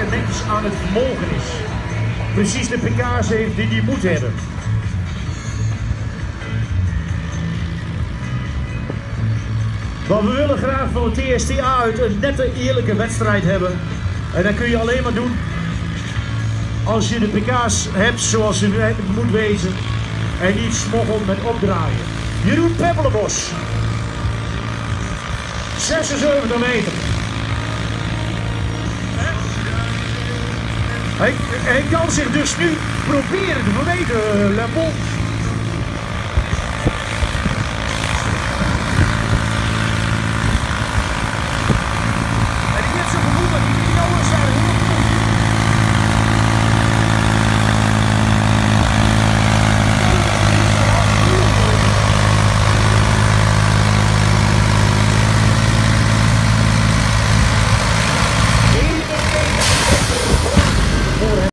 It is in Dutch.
netjes aan het vermogen is. Precies de pk's heeft die hij moet hebben. Maar we willen graag van de TSTA uit een nette, eerlijke wedstrijd hebben. En dat kun je alleen maar doen als je de pk's hebt zoals ze moet wezen. En niet smoggelt met opdraaien. Jeroen Peppelenbos. 76 meter. Hij kan zich dus nu proberen te verbeteren, Lempel.